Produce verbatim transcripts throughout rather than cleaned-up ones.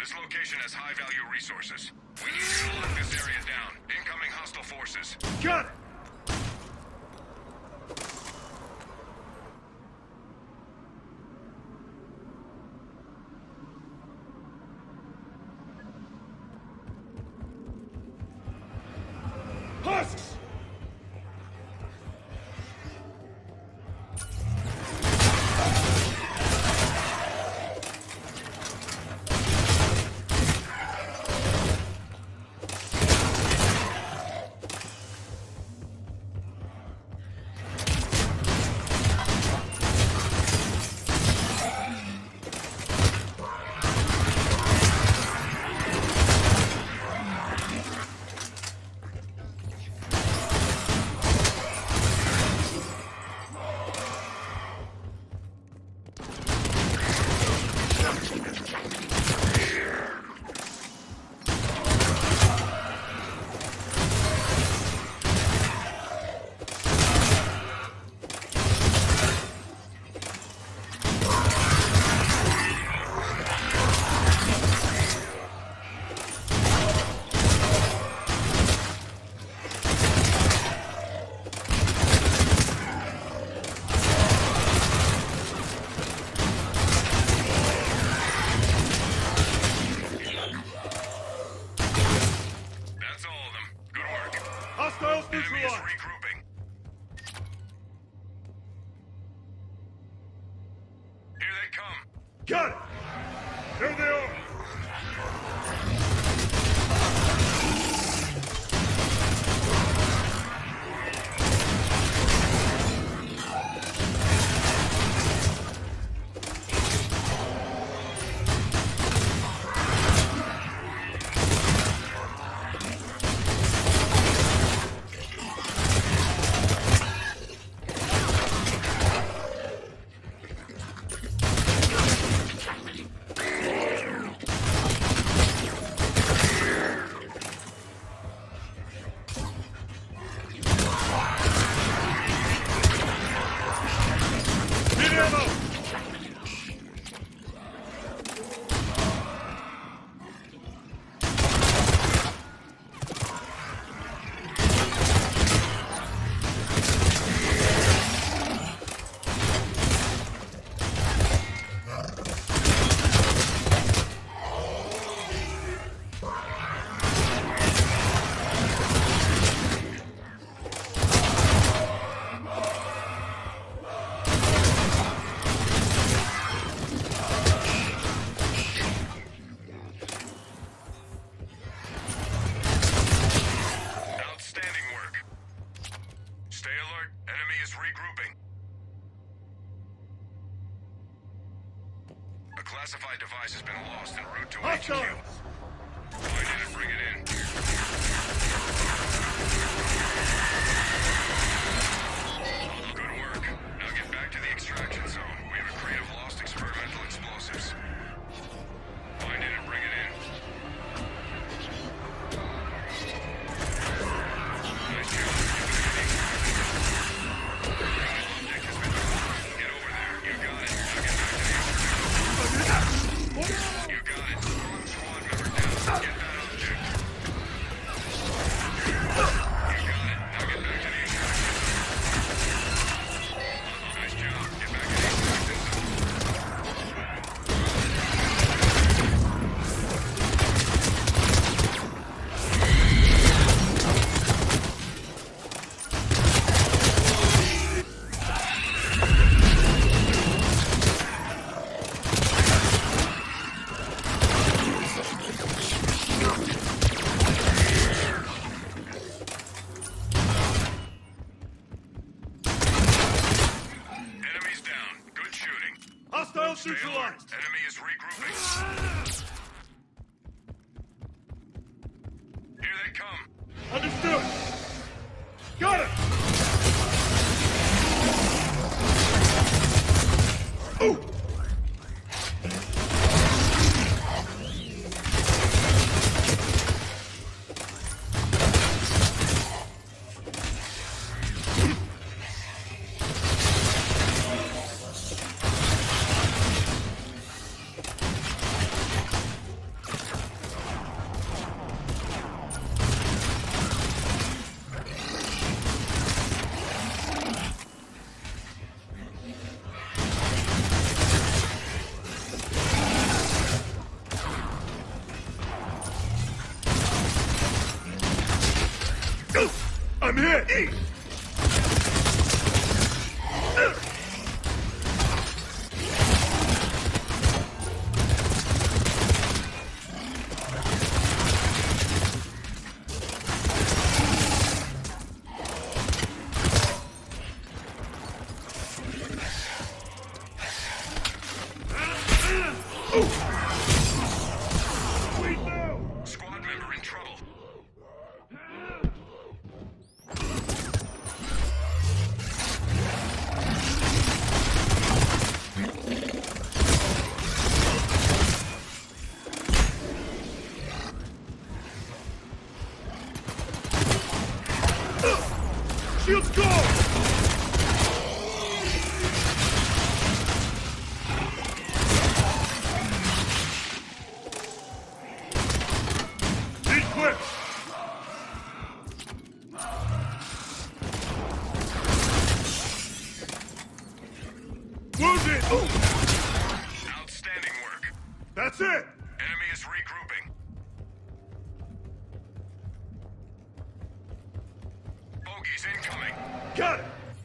This location has high-value resources. We need you to lock this area down. Incoming hostile forces. Got it! Husks! Enemy is regrouping. Here they come. Got it! There they are! Classified device has been lost en route to H Q. Find it and bring it in. Good work. Now get back to the extraction zone. We have a crate of lost experimental explosives. Find it and bring it in. Nice job. Object has been found. Get over there. You got it. Now get back to the extraction zone. You got it. Squad member down. Get that object. You got it. Now get back to the extraction zone. Nice job. Get back to the extraction zone. Enemies down. Good shooting. Hostile Stay alert. neutralized! Enemy is regrouping. Here they come. Understood! Got it! Ooh! I'm hit! Squad member in trouble. Shields go! Need quick! Wounded! Outstanding work. That's it! Enemy is regrouping. Bogies incoming. Got it!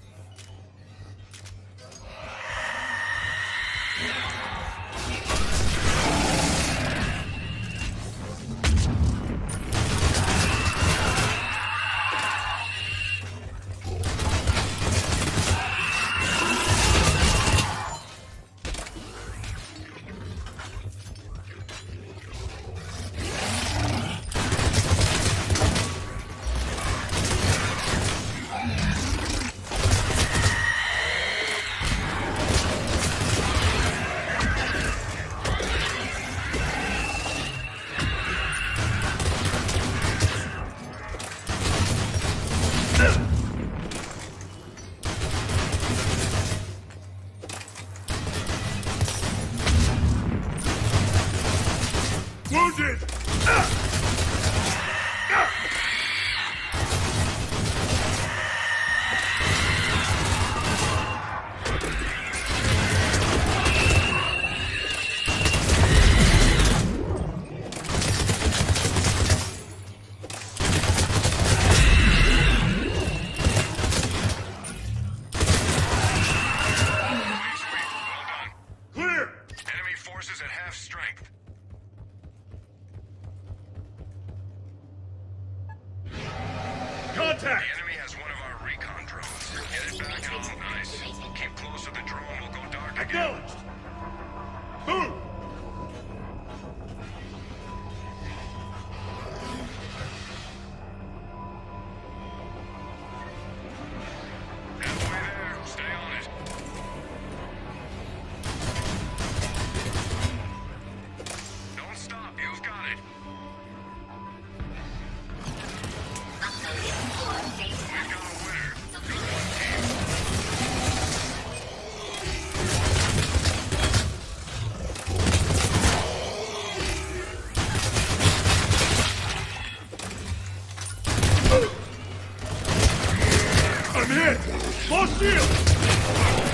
Wounded! Ah! Ah! Clear! Enemy forces at half strength. Contact! The enemy has one of our recon drones. Get it back on. Nice. Keep close to the drone. We'll go dark again. Acknowledged! Move! Halfway there. Stay on it. Don't stop. You've got it. We've got a winner. Good one, team. I'm hit! Lost shield!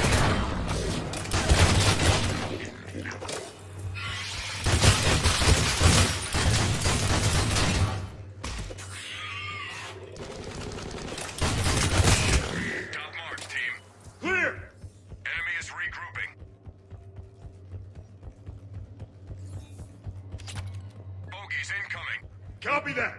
Top marks, team. Clear! Enemy is regrouping. Bogies incoming. Copy that!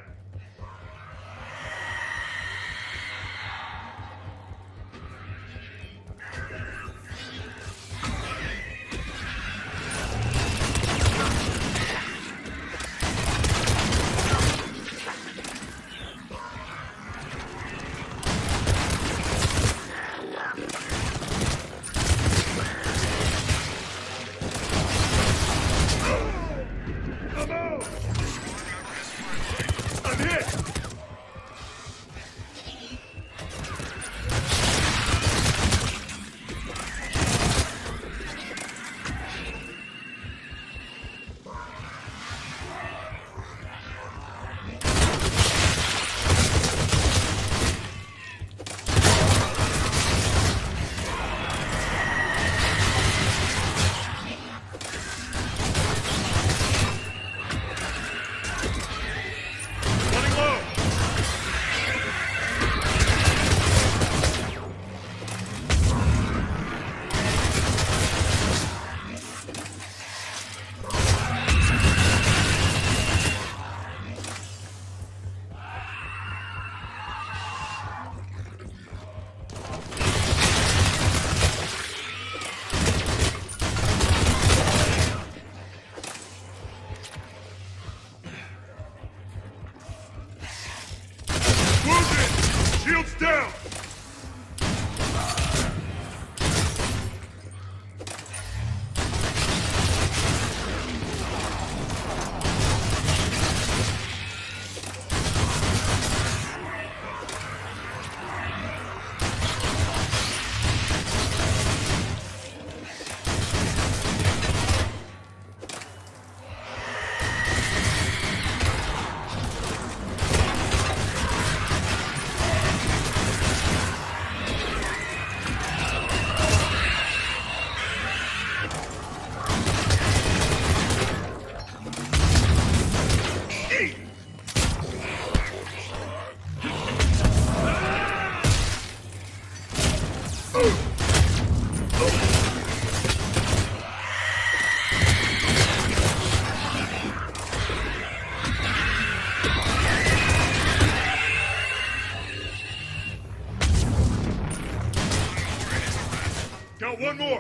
one more.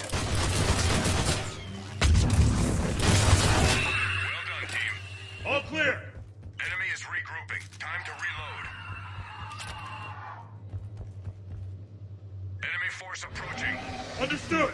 Well done, team. All clear. Enemy is regrouping. Time to reload. Enemy force approaching. Understood.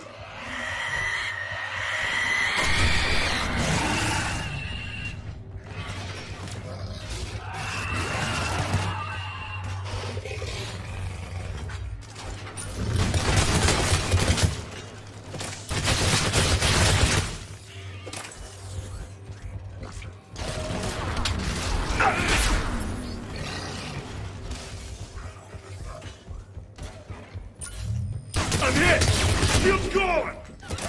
I'm hit! Shield's gone!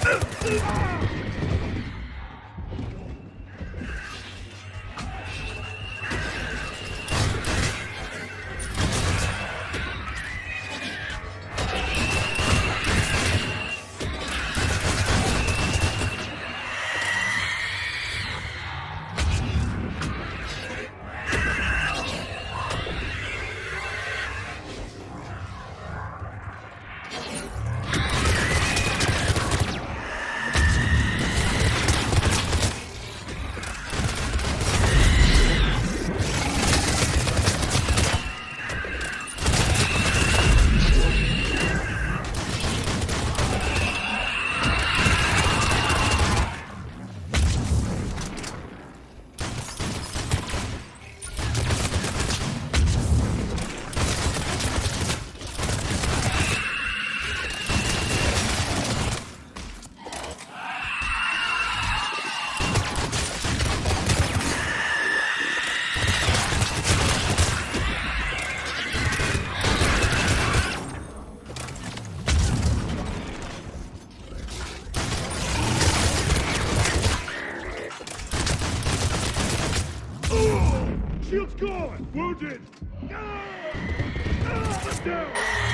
Shield's gone! Wounded! Ah! Ah! I'm down!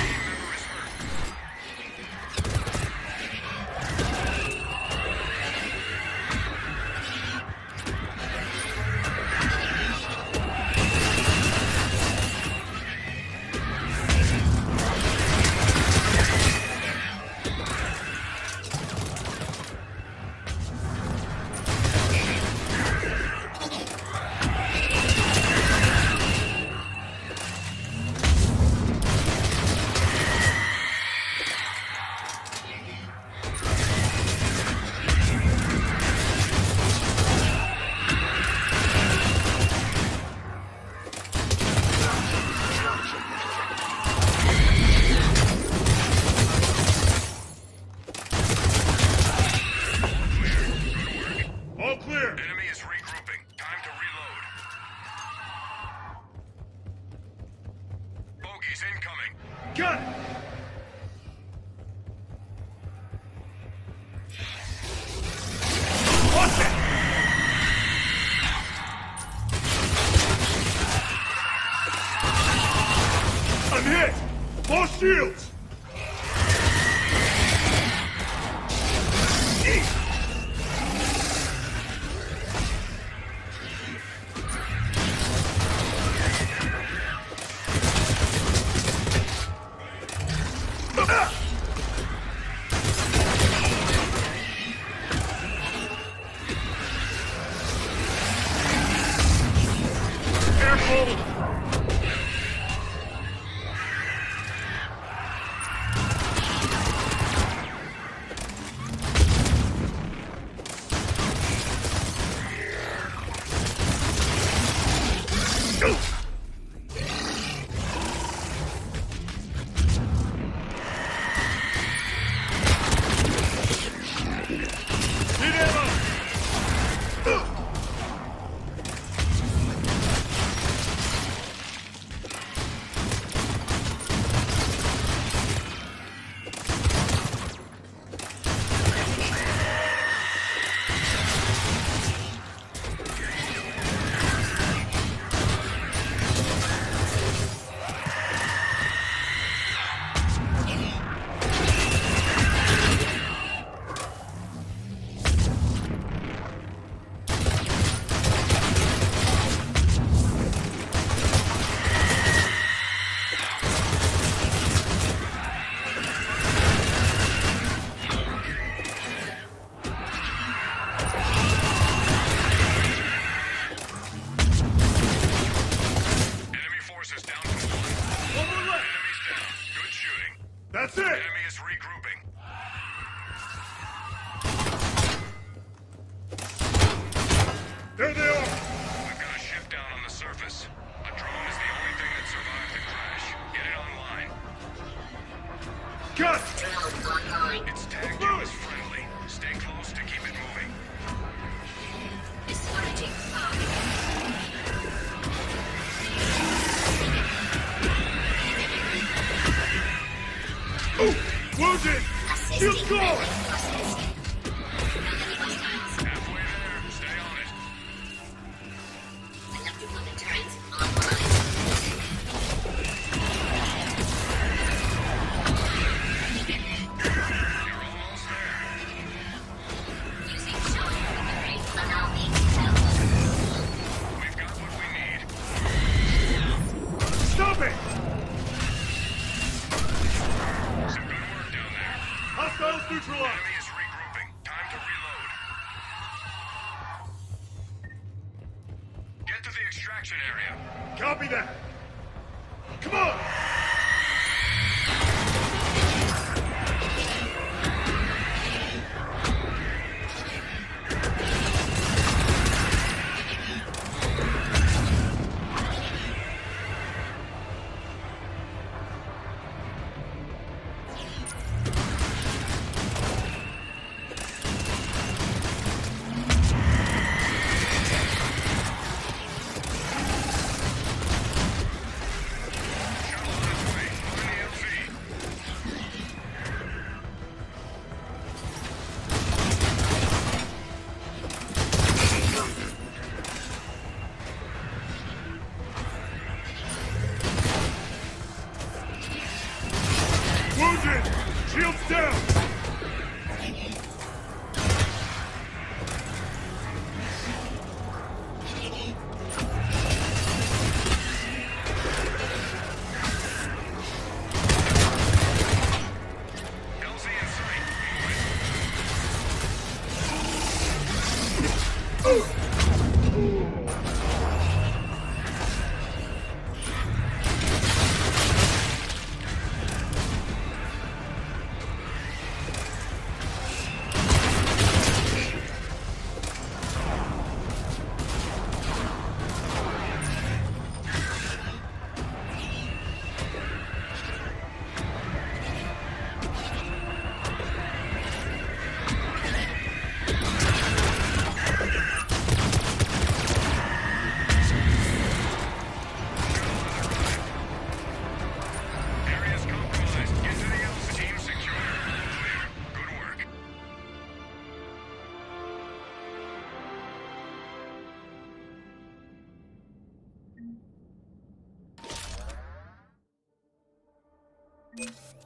All clear! Enemy is regrouping. Time to reload. Bogies incoming. Got it! Watch it! I'm hit! Lost shields! Eat! Careful! Cut! It's tagged you as friendly. Stay close to keep it moving. Ooh! Wounded! Shields going! Halfway there. Stay on it. You're almost there. We've got what we need. Stop it! Some good work down there. Hostiles neutralized! Enemy is regrouping. Time to reload. Get to the extraction area. Copy that! Come on! Shuttle this way. On the L Z. Wounded! Shields down! L Z in sight. Moving. Area's compromised. Get to the L Z. Team secure. Clear. Good work. You